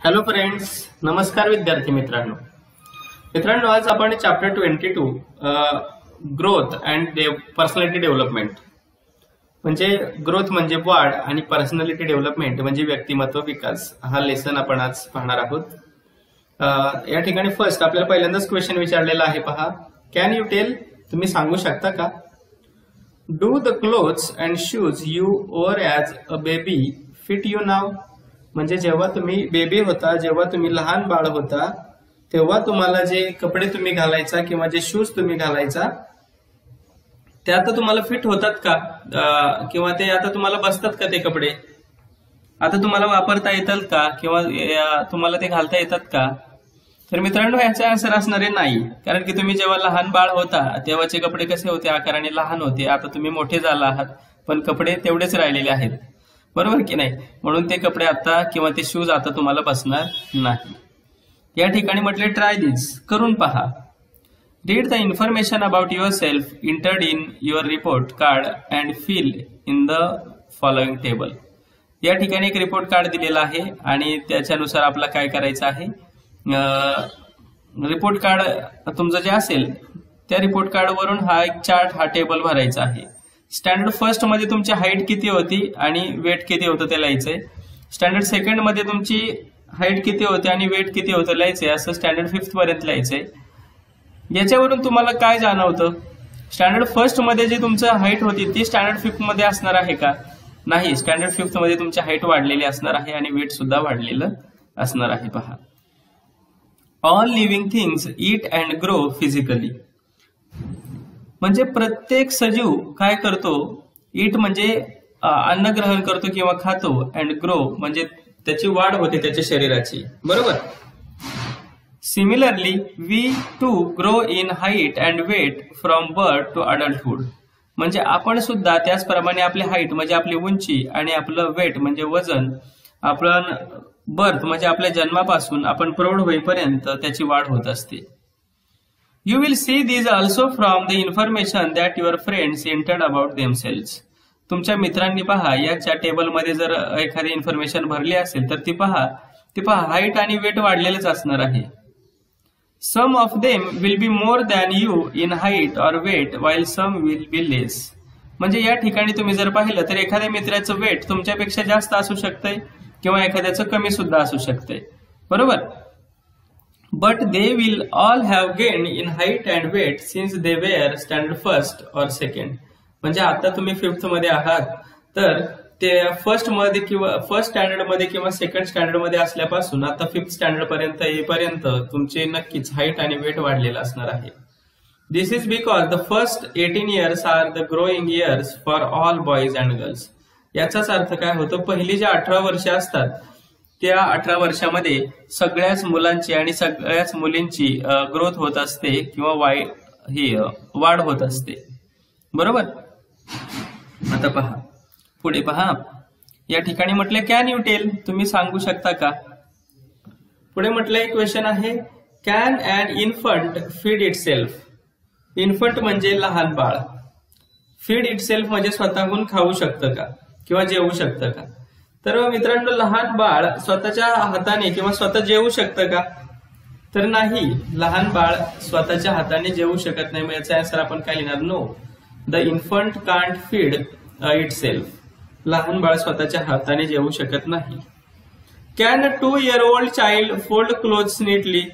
Hello friends, नमस्कार विद्यार्थी मित्रांनो आज आपण chapter 22 growth and personality development म्हणजे ग्रोथ म्हणजे वाढ आणि पर्सनॅलिटी डेव्हलपमेंट म्हणजे व्यक्तिमत्व विकास हा लेसन आपण आज पाहणार आहोत। या ठिकाणी फर्स्ट आपल्याला पहिल्यांदाच क्वेश्चन विचारलेला आहे, पहा, कॅन यू टेल, तुम्ही सांगू शकता का, do the clothes and shoes you wear as a baby fit you now, म्हणजे जेव्हा तुम्ही बेबी होता, जेव्हा तुम्ही लहान बाळ होता, तेव्हा तुम्हाला जे कपडे तुम्ही घालायचा किंवा जे शूज तुम्ही घालायचा ते आता तुम्हाला फिट होतात का, किंवा ते आता तुम्हाला बसतात का, ते कपडे आता तुम्हाला वापरता येतात का, किंवा तुम्हाला ते घालता येतात का? तर मित्रांनो, याचा आन्सर असणार आहे नाही, कारण की तुम्ही जेव्हा लहान बाळ होता तेव्हाचे कपडे कसे होते, आकाराने लहान होते, आता तुम्ही मोठे झाला आहात पण कपडे तेवढेच राहिलेले आहेत, बरोबर की नाही? म्हणून ते कपडे आता किंवा ते शूज आता तुम्हाला बसणार नाही। या ठिकाणी म्हटले ट्राय दिस, करून पहा, read the information about yourself entered in your report card and fill in the following table. या ठिकाणी एक रिपोर्ट कार्ड दिलेला आहे आणि त्याच्यानुसार आपला काय करायचं आहे, रिपोर्ट कार्ड तुमचं जे असेल त्या रिपोर्ट कार्ड वरून हा एक चार्ट, हा टेबल भरायचा आहे। स्टँडर्ड फर्स्ट मध्ये तुमची हाईट किती होती आणि वेट किती होतं ते लिहायचंय, स्टँडर्ड सेकंड मध्ये तुमची हाईट किती होती आणि वेट किती होतं लिहायचंय, असं स्टँडर्ड फिफ्थ पर्यंत लिहायचंय। याच्यावरून तुम्हाला काय जाणवतं, स्टँडर्ड फर्स्ट मध्ये जी तुमचं हाईट होती ती स्टँडर्ड फिफ्थ मध्ये असणार आहे का? नाही, स्टँडर्ड फिफ्थ मध्ये तुमची हाईट वाढलेली असणार आहे आणि वेट सुद्धा वाढलेलं असणार आहे। पहा, all living things eat and grow physically, म्हणजे प्रत्येक सजीव काय करतो, ईट म्हणजे अन्न ग्रहण करतो किंवा खातो, अँड ग्रो म्हणजे त्याची वाढ होते त्याच्या शरीराची, बरोबर। Similarly we too grow in height and weight from birth to adulthood, म्हणजे आपण सुद्धा त्याचप्रमाणे आपली हाईट म्हणजे आपली उंची आणि आपलं वेट म्हणजे वजन, आपण बर्थ म्हणजे आपल्या जन्मापासून आपण प्रौढ होईपर्यंत त्याची वाढ होत असते। You will see these also from the information that your friends entered about themselves. तुमच्या मित्रांनी पहा याच्या टेबलमध्ये जर एखादी इन्फॉर्मेशन भरली असेल तर ती पहा हाईट आणि वेट वाढलेलेच असणार आहे। Some of them will be more than you in height or weight while some will be less. म्हणजे या ठिकाणी तुम्ही जर पाहिलं तर एखाद्या मित्राचं वेट तुमच्यापेक्षा जास्त असू शकतंय किंवा एखाद्याचं कमी सुद्धा असू शकतंय, बरोबर। But they will all have gained in height and weight since they were standard first or second. म्हणजे आता तुम्ही फिफ्थ मध्ये आहात तर ते फर्स्ट मध्ये किंवा फर्स्ट स्टँडर्ड मध्ये किंवा सेकंड स्टँडर्ड मध्ये असल्यापासून आता फिफ्थ स्टँडर्ड पर्यंत येईपर्यंत तुमचे नक्कीच हाईट आणि वेट वाढलेलं असणार आहे। This is because the first 18 years are the growing years for all boys and girls. याचाच अर्थ काय होतो, पहिली जे 18 वर्ष असतात त्या 18 वर्षामध्ये सगळ्याच मुलांची आणि सगळ्याच मुलींची ग्रोथ होत असते किंवा वाढ होत असते, बरोबर। आता पहा पुढे, पहा या ठिकाणी म्हटले कॅन यू टेल, तुम्ही सांगू शकता का। पुढे म्हटलंय क्वेश्चन आहे, can and infant feed itself. Infant म्हणजे लहान बाळ, फीड इटसेल्फ म्हणजे स्वतःहून खाऊ शकतं का किंवा जेवू शकतं का? तर मित्रांनो, लहान बाळ स्वतःच्या हाताने किंवा स्वतः जेवू शकतं का? तर नाही, लहान बाळ स्वतःच्या हाताने जेवू शकत नाही। मग याचा आन्सर आपण काय लिहिणार, no, the infant can't feed itself, लहान बाळ स्वतःच्या हाताने जेवू शकत नाही। Can a 2-year-old child fold clothes neatly,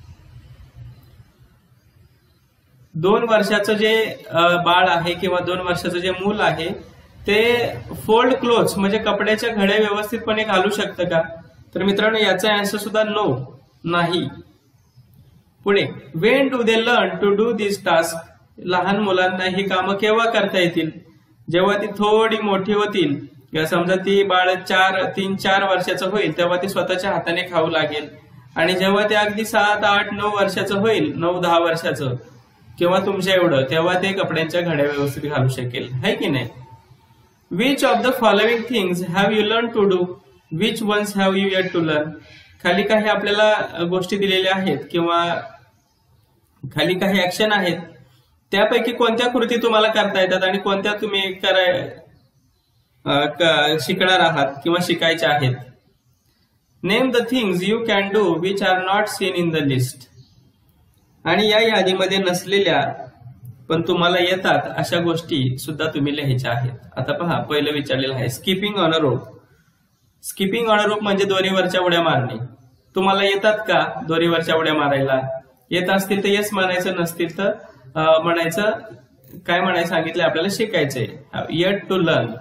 2 वर्षाचं जे बाळ आहे किंवा 2 वर्षाचं जे मूल आहे ते फोल्ड क्लोथ्स म्हणजे कपड्याच्या घड्या व्यवस्थितपणे घालू शकतं का? तर मित्रांनो, याचा आन्सर सुद्धा नो, नाही। पुढे, when do they learn to do this task, लहान मुलांना ही कामं केव्हा करता येतील, जेव्हा ती थोडी मोठी होतील, किंवा समजा ती बाळ 3-4 वर्षाचं होईल तेव्हा ती स्वतःच्या हाताने खाऊ लागेल, आणि जेव्हा ते अगदी 7, 8, 9 वर्षाचं होईल, 9-10 वर्षाचं किंवा तुमच्या एवढं, तेव्हा ते कपड्यांच्या घड्या व्यवस्थित घालू शकेल, है की नाही? Which of the following things have you learned to do? Which ones have you yet to learn? खाली काही आपल्याला गोष्टी दिलेल्या आहेत किंवा खाली काही ऍक्शन आहेत, त्यापैकी कोणत्या कृती तुम्हाला करता येतात आणि कोणत्या तुम्ही शिकणार आहात किंवा शिकायच्या आहेत? Name the things you can do which are not seen in the list. आणि या यादीमध्ये नसलेल्या पण तुम्हाला येतात अशा गोष्टी सुद्धा तुम्ही लिहायच्या आहेत. आता पहा, पहिलं विचारलेलं आहे skipping on a rope. Skipping on a rope म्हणजे दोरीवरच्या उड्या मारणे. तुम्हाला येतात का दोरीवरच्या उड्या मारायला? येत असतील तर येस म्हणायचं, नसतील तर म्हणायचं काय म्हणायचं सांगितलं आपल्याला शिकायचंय. Yet to learn.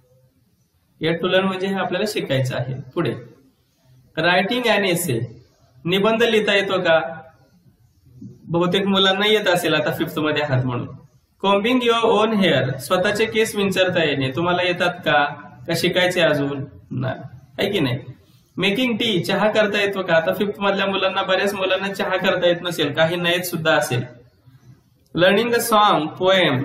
Yet to learn म्हणजे हे आपल्याला शिकायचं आहे. पुढे रायटिंग अँड एसे. निबंध लिहिता येतो का? बहुतेक मुलांना येत असेल, आता 5th मध्ये आहात म्हणून. Combing your own hair. स्वतःचे केस विंचरता येणे तुम्हाला येतात का शिकायचे अजून? नाही, आहे की नाही. Making tea. चहा करता येतो का? आता 5th मधल्या मुलांना, बऱ्याच मुलांना चहा करता येत नसेल, काही नाही येत सुद्धा असेल. Learning a song, poem.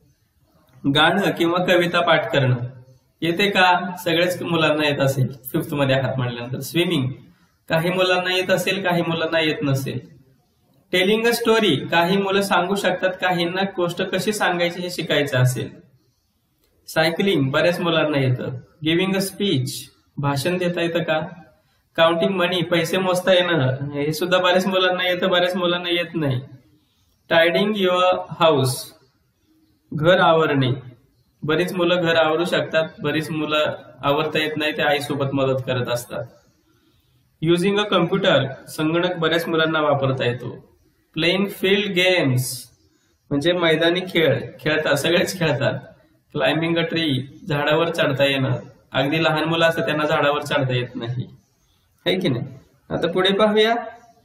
गाणं किंवा कविता पाठ करणं येते का? सगळ्याच मुलांना येत असेल 5th मध्ये आहात म्हणल्यानंतर. स्विमिंग. काही मुलांना येत असेल, काही मुलांना येत नसेल. Telling a story. काही मुलं सांगू शकतात, काहींना गोष्ट कशी सांगायची हे शिकायचं असेल. सायकलिंग बऱ्याच मुलांना येतं. Giving a speech. भाषण देता येतं का? Counting money. पैसे मोजता येणं हे सुद्धा बऱ्याच मुलांना येतं, बऱ्याच मुलांना येत नाही. Tidying your house. घर आवरणे. बरीच मुलं घर आवरू शकतात, बरीच मुलं आवरता येत नाही, ते आईसोबत मदत करत असतात. Using a computer. संगणक बऱ्याच मुलांना वापरता येतो. प्लेइंग फील्ड गेम्स म्हणजे मैदानी खेळ खेळतात, सगळेच खेळतात. Climbing a tree. झाडावर चढता येणं. अगदी लहान मुलं असतात त्यांना झाडावर चढता येत नाही, है की नाही. आता पुढे पाहूया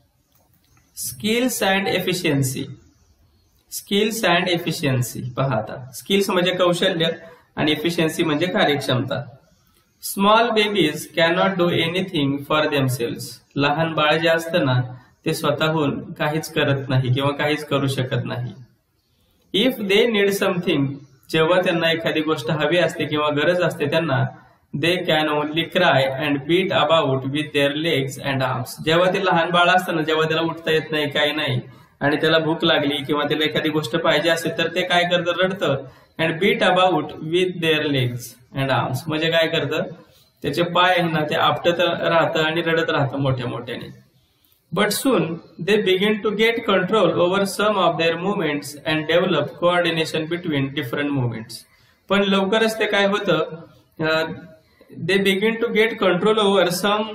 skills and efficiency. Skills and efficiency. पहा आता, स्किल्स म्हणजे कौशल्य आणि एफिशियन्सी म्हणजे कार्यक्षमता. Small babies cannot do anything for themselves. लहान बाळ जे असतं ना ते स्वतःहून काहीच करत नाही किंवा काहीच करू शकत नाही. If they need something. जेव्हा त्यांना एखादी गोष्ट हवी असते किंवा गरज असते त्यांना, they can only cry and beat about with their legs and arms. जेव्हा ते लहान बाळ असतं ना, जेव्हा त्याला उठता येत नाही, काही नाही, आणि त्याला भूक लागली किंवा त्याला एखादी गोष्ट पाहिजे असेल तर ते काय करतं? रडतं. And beat about with their legs and arms म्हणजे काय करतं? त्याचे पाय आहे ना ते आपटत राहतं आणि रडत राहतं मोठ्या मोठ्याने. But soon they begin to get control over some of their movements and develop coordination between different movements. पण लवकरच ते काय होतं? They begin to get control over some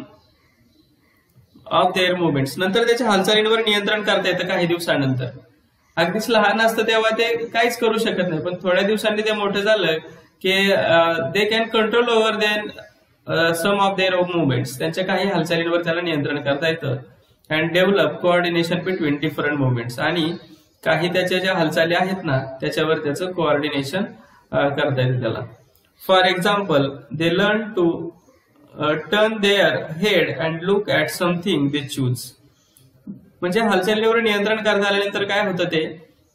of their movements. नंतर त्याच्या हालचालींवर नियंत्रण करता येतं काही दिवसानंतर. अगदीच लहान असतं तेव्हा ते काहीच करू शकत नाही, पण थोड्या दिवसांनी ते मोठं झालं की they can control over their some of their movements. त्यांच्या काही हालचालींवर त्याला नियंत्रण करता येतं. And develop coordination between different movements. आणि काही त्याच्या ज्या हालचाली आहेत ना त्याच्यावर त्याचं कोऑर्डिनेशन करता येतं त्याला. For example, they learn to turn their head and look at something they choose. म्हणजे हालचालीवर नियंत्रण करता आल्यानंतर काय होतं? ते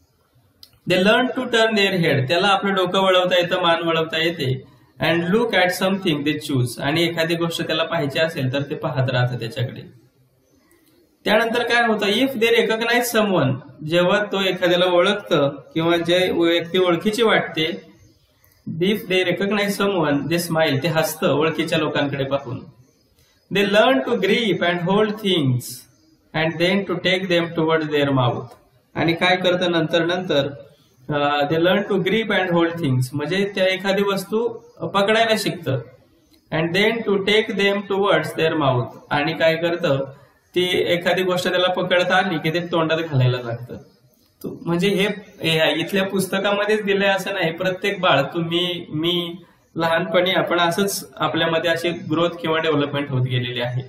they learn to turn their head. त्याला आपलं डोकं वळवता येतं, मान वळवता येते. And look at something they choose. आणि एखादी गोष्ट त्याला पाहिजे असेल तर ते पाहत राहतं त्याच्याकडे. त्यानंतर काय होतं? If they recognise someone. जेव्हा तो एखाद्याला ओळखतं किंवा जे व्यक्ती ओळखीची वाटते, if they recognise someone they smile. ते हसतं ओळखीच्या लोकांकडे पाहून. They learn to grip and hold things and then to take them toward their mouth. आणि काय करतं नंतर they learn to grip and hold things म्हणजे त्या एखादी वस्तू पकडायला शिकतं. And then to take them towards their mouth. आणि काय करतं? ती एखादी गोष्ट त्याला पकडता आली की ते तोंडात घालायला लागतं. म्हणजे हे इथल्या पुस्तकामध्येच दिलंय असं नाही. प्रत्येक बाळ, तुम्ही, मी, लहानपणी आपण असंच आपल्यामध्ये अशी ग्रोथ किंवा डेव्हलपमेंट होत गेलेली आहे.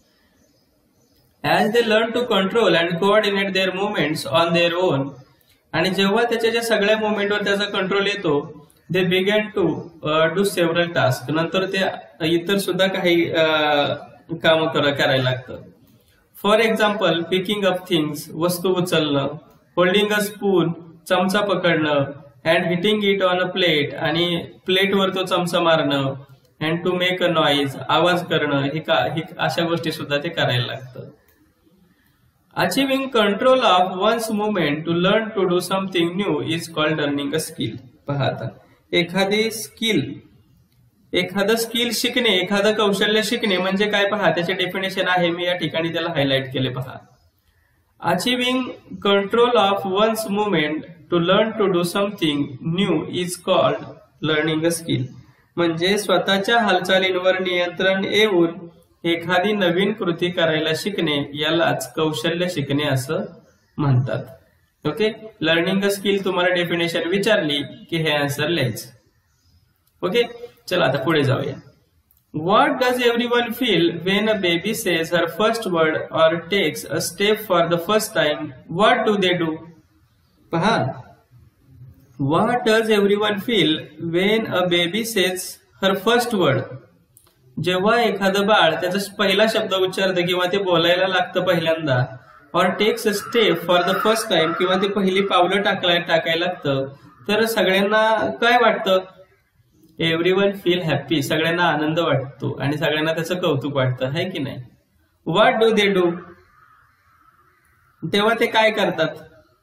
As they learn to control and coordinate their movements on their own. आणि जेव्हा त्याच्या सगळ्या मुवमेंटवर त्याचा कंट्रोल येतो, they began to do several task. नंतर ते इतर सुद्धा काही कामं करायला लागतं. For example, picking up things वस्तू उचलणं. होल्डिंग अ स्पून चमचा पकडणं. And hitting it on a plate आणि प्लेटवर तो चमचा मारणं. And to make a noise आवाज करणं. हे अशा गोष्टी सुद्धा ते करायला लागतं. Achieving control of one's movement to learn to do something new is called learning a skill. पहा आता, एखादी स्किल एखादं स्किल शिकणे, एखादं कौशल्य शिकणे म्हणजे काय पहा, त्याचे डेफिनेशन आहे, मी या ठिकाणी त्याला हायलाइट केले पहा. Achieving control of one's movement to learn to do something new is called learning a skill. म्हणजे स्वतःच्या हालचालींवर नियंत्रण येऊन एखादी नवीन कृती करायला शिकणे यालाच कौशल्य शिकणे असं म्हणतात. ओके, लर्निंग अ स्किल तुम्हाला डेफिनेशन विचारली की हे आन्सर लिहायचं. ओके, चला आता पुढे जाऊया. What does everyone feel when a baby says her first word or takes a step for the first time? What do they do? पहा, what does everyone feel when a baby says her first word? जेव्हा एखादं बाळ त्याचा पहिला शब्द उच्चारतं किंवा ते बोलायला लागतं पहिल्यांदा, or takes a step for the first time किंवा ते पहिली पावलं टाकायला लागतं, तर सगळ्यांना काय वाटतं? एव्हरीवन फील हॅपी, सगळ्यांना आनंद वाटतो आणि सगळ्यांना त्याचं कौतुक वाटतं, है की नाही? What do they do? तेव्हा ते काय करतात?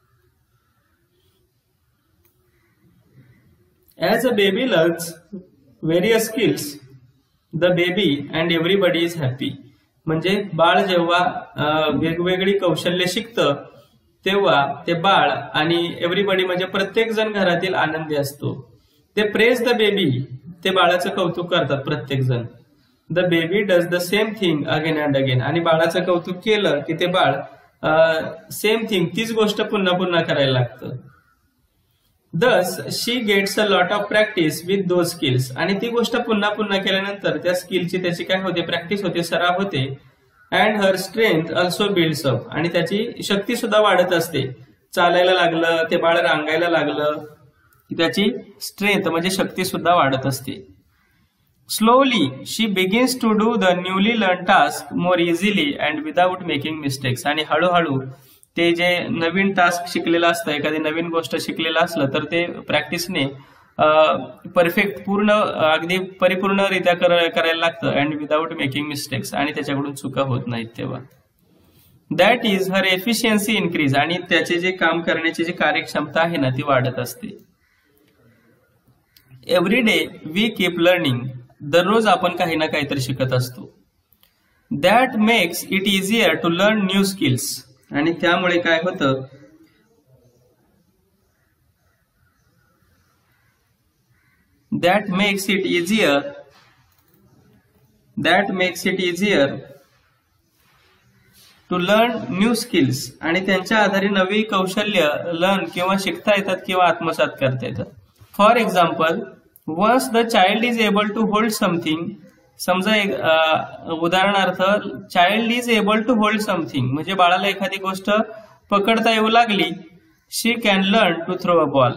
As a baby learns various skills the baby and everybody is happy. म्हणजे बाळ जेव्हा वेगवेगळी कौशल्य शिकतं तेव्हा ते बाळ आणि एव्हरीबडी म्हणजे प्रत्येक जण घरातील आनंदी असतो. ते प्रेज द बेबी, ते बाळाचं कौतुक करतात प्रत्येक जण. The baby does the same thing again and again. आणि बाळाचं कौतुक केलं की ते बाळ सेम थिंग, तीच गोष्ट पुन्हा पुन्हा करायला लागतं. Thus she gets a lot of practice with those skills. आणि ती गोष्ट पुन्हा पुन्हा केल्यानंतर त्या स्किलची त्याची काय होते? प्रॅक्टिस होते, सराव होते. And her strength also builds up. आणि त्याची शक्ती सुद्धा वाढत असते. चालायला लागलं, ते बाळ रांगायला लागलं, त्याची स्ट्रेंथ म्हणजे शक्ती सुद्धा वाढत असते. Slowly she begins to do the newly learn task more easily and without making mistakes. आणि हळूहळू ते जे नवीन टास्क शिकलेलं असतं, एखादी नवीन गोष्ट शिकलेलं असलं तर ते प्रॅक्टिसने परफेक्ट, पूर्ण, अगदी परिपूर्णरित्या करायला लागतं. And without making mistakes. आणि त्याच्याकडून चुका होत नाहीत तेव्हा. That is her efficiency increase. आणि त्याचे जे काम करण्याची जी कार्यक्षमता आहे ना ती वाढत असते. Every day we keep learning. दररोज आपण काही ना काहीतरी शिकत असतो. That makes it easier to learn new skills. आणि त्यामुळे काय होतं? That makes it easier to learn new skills. आणि त्यांच्या आधारे नवी कौशल्य लर्न किंवा शिकता येतात किंवा आत्मसात करता येतात. For example, once the child is able to hold something. समजा उदाहरणार्थ, child is able to hold something म्हणजे बाळाला एखादी गोष्ट पकडता येऊ लागली. She can learn to throw a ball.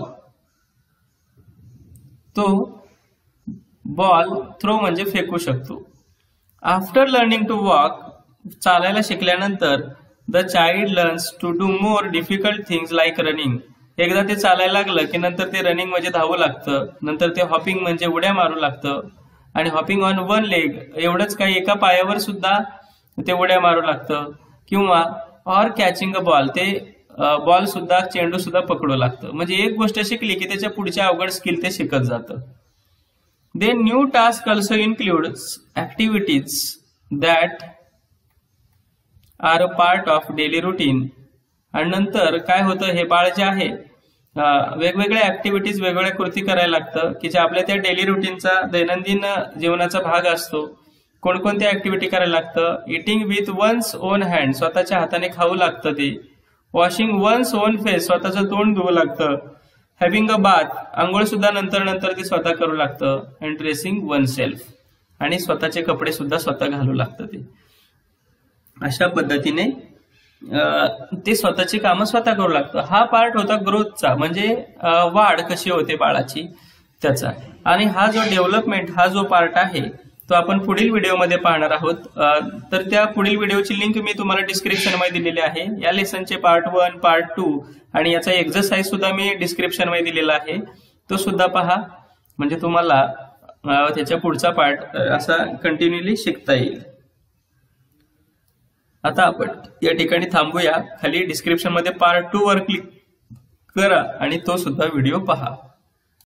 तो बॉल थ्रो म्हणजे फेकू शकतो. आफ्टर लर्निंग टू वॉक, चालायला शिकल्यानंतर, the child learns to do more difficult things like running. एकदा ते चालायला लागलं की नंतर ते रनिंग म्हणजे धावू लागतं. नंतर ते हॉपिंग म्हणजे उड्या मारू लागतं. आणि हॉपिंग ऑन वन लेग, एवढंच काही, एका पायावर सुद्धा ते उड्या मारू लागतं. किंवा ऑर कॅचिंग अ बॉल, ते बॉल सुद्धा, चेंडू सुद्धा पकडू लागतं. म्हणजे एक गोष्ट शिकली की त्याच्या पुढच्या अवघड स्किल ते शिकत जातं. Then new task also includes activities that are a part of daily routine. आणि नंतर काय होतं? हे बाळ जे आहे वेगवेगळ्या ऍक्टिव्हिटीज, वेगवेगळ्या कृती करायला लागतं की जे आपल्या त्या डेली रुटीनचा, दैनंदिन जीवनाचा भाग असतो. कोणकोणत्या ऍक्टिव्हिटी करायला लागतं? Eating with one's own hand, स्वतःच्या हाताने खाऊ लागतं ते. वॉशिंग वन्स ओन फेस, स्वतःचं तोंड धुवू लागतं. हॅव्हिंग अ बाथ, आंघोळ सुद्धा नंतर ते स्वतः करू लागतं. अँड ड्रेसिंग वन सेल्फ, आणि स्वतःचे कपडे सुद्धा स्वतः घालू लागतं ते. अशा पद्धतीने ते स्वतःची कामं स्वतः करू लागतं. हा पार्ट होता ग्रोथचा, म्हणजे वाढ कशी होते बाळाची त्याचा. आणि हा जो डेव्हलपमेंट, हा जो पार्ट आहे तो आपण पुढील व्हिडिओमध्ये पाहणार आहोत. तर त्या पुढील व्हिडिओची लिंक मी तुम्हाला डिस्क्रिप्शन मध्ये दिलेली आहे. या लेसनचे पार्ट 1, पार्ट 2 आणि याचा एक्सरसाइज सुद्धा मी डिस्क्रिप्शन मध्ये दिलेला आहे. तो सुद्धा पहा, म्हणजे तुम्हाला त्याच्या पुढचा पार्ट असा कंटिन्युअली शिकता येईल. आता आपण या ठिकाणी थांबूया. खाली डिस्क्रिप्शन मध्ये पार्ट 2 वर क्लिक करा आणि तो सुद्धा व्हिडिओ पहा.